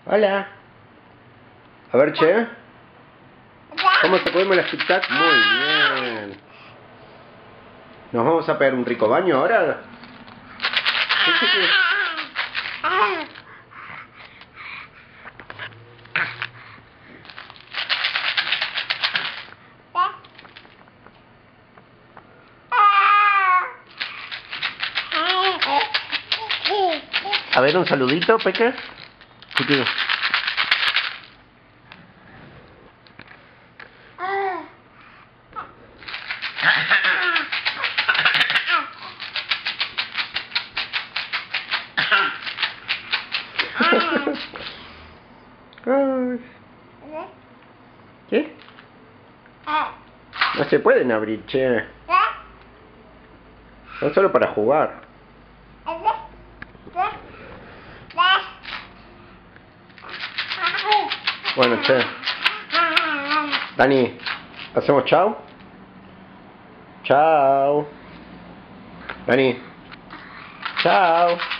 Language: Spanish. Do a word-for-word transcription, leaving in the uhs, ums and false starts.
Hola. A ver, che. ¿Cómo se comemos las Tic Tac? Muy bien. ¿Nos vamos a pegar un rico baño ahora? A ver, un saludito, Peque. Chiquillo. ¿Qué? No se pueden abrir, che. Son solo para jugar. Bueno, che. Dani, ¿hacemos chao? Chao. Dani. Chao.